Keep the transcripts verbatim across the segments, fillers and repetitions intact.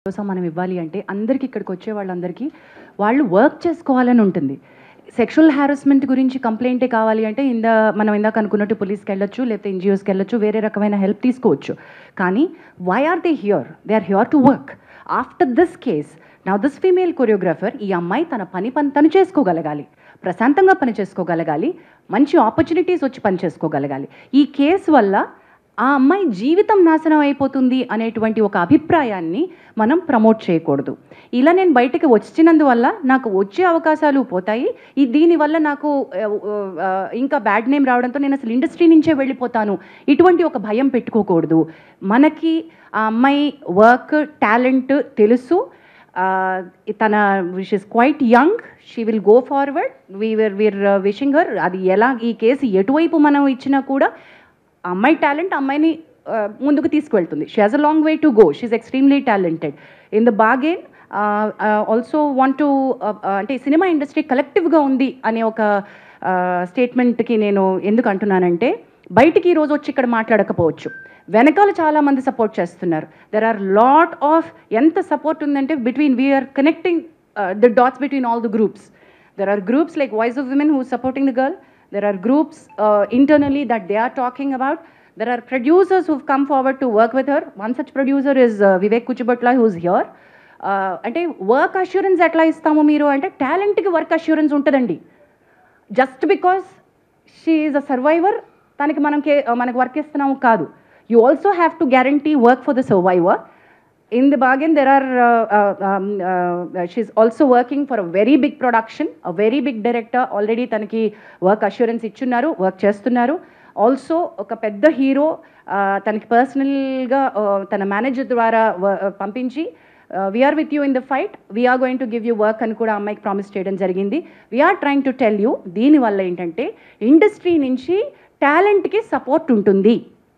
భరోసా మనం ఇవ్వాలి అంటే అందరికీ ఇక్కడికి వచ్చే వాళ్ళందరికీ వాళ్ళు వర్క్ చేసుకోవాలని ఉంటుంది. సెక్షువల్ హారాస్మెంట్ గురించి కంప్లైంటే కావాలి అంటే ఇందా మనం ఇందాక అనుకున్నట్టు పోలీస్కి వెళ్ళొచ్చు, లేకపోతే ఎన్జిఓస్కి వెళ్ళొచ్చు, వేరే రకమైన హెల్ప్ తీసుకోవచ్చు. కానీ why are they here? They are here to work. After this case now this female choreographer, ఈ అమ్మాయి తన పని పని తను చేసుకోగలగాలి, ప్రశాంతంగా పని చేసుకోగలగాలి, మంచి ఆపర్చునిటీస్ వచ్చి పని చేసుకోగలగాలి. ఈ కేసు వల్ల ఆ అమ్మాయి జీవితం నాశనం అయిపోతుంది అనేటువంటి ఒక అభిప్రాయాన్ని మనం ప్రమోట్ చేయకూడదు. ఇలా నేను బయటకు వచ్చినందువల్ల నాకు వచ్చే అవకాశాలు పోతాయి, ఈ దీనివల్ల నాకు ఇంకా బ్యాడ్ నేమ్ రావడంతో నేను అసలు ఇండస్ట్రీ నుంచే వెళ్ళిపోతాను, ఇటువంటి ఒక భయం పెట్టుకోకూడదు. మనకి ఆ అమ్మాయి వర్క్ టాలెంట్ తెలుసు, తన wish is quite young, she will go forward, we're we're wishing her. అది ఎలా ఈ కేసు ఎటువైపు మనం ఇచ్చినా కూడా అమ్మాయి టాలెంట్ అమ్మాయిని ముందుకు తీసుకువెళ్తుంది. She has a long way to go, she is extremely talented. In the బాగెన్ ఆల్సో వాంట్ టు అంటే సినిమా ఇండస్ట్రీ కలెక్టివ్గా ఉంది అనే ఒక స్టేట్మెంట్కి నేను ఎందుకు అంటున్నానంటే, బయటికి ఈరోజు వచ్చి ఇక్కడ మాట్లాడకపోవచ్చు, వెనకాల చాలామంది సపోర్ట్ చేస్తున్నారు. దెర్ ఆర్ లాట్ ఆఫ్ ఎంత సపోర్ట్ ఉందంటే between we're connecting the dots between all the groups. There are groups like voice of women who supporting the girl. There are groups uh, internally that they are talking about. There are producers who've come forward to work with her. One such producer is uh, Vivek Kuchibutla, who's here. Uh, ante work assurance etla istamo meeru ante talent ki work assurance untadandi. Just because she is a survivor taniki manam manaku work istunnam kaadu. You also have to guarantee work for the survivor. In the bargain, there are, uh, uh, um, uh, she's also working for a very big production, a very big director. Already tanaki work assurance ichunnaru, work chestunnaru. Also, oka pedda hero, uh, tanaki personal ga, uh, tana manager dwara uh, pampinchi, uh, we are with you in the fight, we are going to give you work అని కూడా అమ్మాయికి promise చేయడం జరిగింది. We are trying to tell you, దీనివల్ల ఏంటంటే industry నుంచి టాలెంట్కి support ఉంటుంది.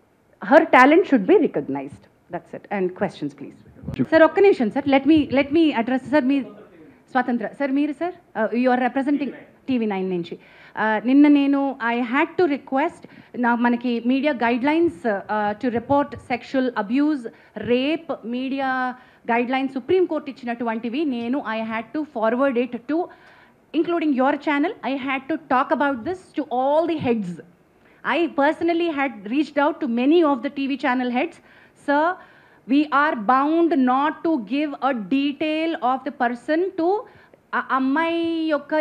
Her talent should be recognized. That's it. And questions, please. Sir, ఒక్క నిమిషం sir. Let me let me address sir. మీ స్వతంత్ర సార్, మీరు sir you are representing TV nine నుంచి. నిన్న నేను ఐ హ్యాడ్ టు రిక్వెస్ట్, నా మనకి media guidelines to report sexual abuse, rape, media guidelines supreme court ఇచ్చినటువంటివి. నేను I had to forward it to including your channel. I had to talk about this to all the heads. I personally had reached out to many of the T V channel heads. Sir, we are bound not to give a detail of the person to అమ్మాయి యొక్క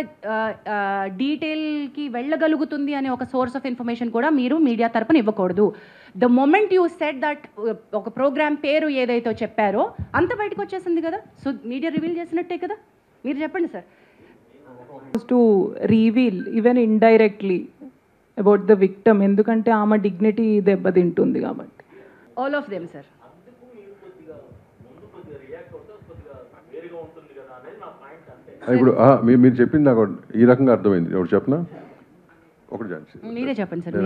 డీటెయిల్కి వెళ్ళగలుగుతుంది అనే ఒక source of information కూడా మీరు media తరపున ఇవ్వకూడదు. The moment you said that ఒక programme పేరు ఏదైతే చెప్పారో అంత బయటకు వచ్చేసింది కదా, సో మీడియా రివీల్ చేసినట్టే కదా. మీరు చెప్పండి sir. To reveal even indirectly about the victim, ఎందుకంటే ఆమె డిగ్నిటీ దెబ్బతింటుంది కాబట్టి. All of them sir. ఇప్పుడు మీరు చెప్పింది నాకు ఈ రకంగా అర్థమైంది. ఎవరు చెప్పనా? ఒకటి మీరే చెప్పండి sir.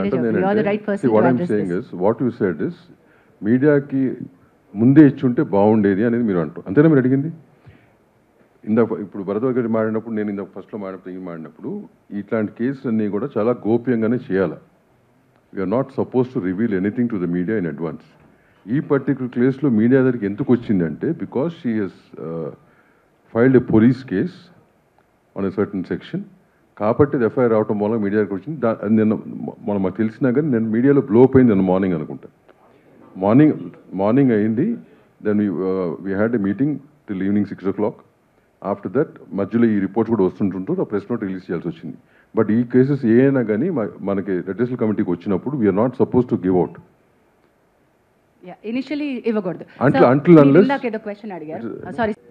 What you said is మీడియాకి ముందే ఇచ్చుంటే బాగుండేది అనేది మీరు అంటారు, అంతేనా మీరు అడిగింది? ఇందాక ఇప్పుడు భరద్వాజ్ గారు మాడినప్పుడు, నేను ఇందాక ఫస్ట్లో మాడినప్పుడు ఇది మాడినప్పుడు ఇట్లాంటి కేసులన్నీ కూడా చాలా గోప్యంగానే చేయాలి. We are not suppose to reveal anything to the media in advance. ఈ పర్టికులర్ కేసులో మీడియా దగ్గరికి ఎందుకు వచ్చిందంటే because she has filed a police case on a certain section, కాబట్టి ఎఫ్ఐఆర్ రావటం మూలంగా మీడియా దగ్గరికి వచ్చింది. దా నిన్న మనం మాకు తెలిసినా కానీ నేను మీడియాలో బ్లో అప్ అయింది నిన్న మార్నింగ్ అనుకుంటా. మార్నింగ్ మార్నింగ్ అయింది. Then we we had a meeting till evening six o'clock. After that మధ్యలో ఈ రిపోర్ట్స్ కూడా వస్తుంటుంటూ ఆ ప్రెస్ నోట్ రిలీజ్ చేయాల్సి వచ్చింది. బట్ ఈ కేసెస్ ఏ అయినా కానీ మనకి రెడ్రెసల్ కమిటీకి వచ్చినప్పుడు we are not suppose to give out. Initially ఇవ్వకూడదు. అంటిల్ అన్లెస్ క్వశ్చన్ అడిగారు. సారీ.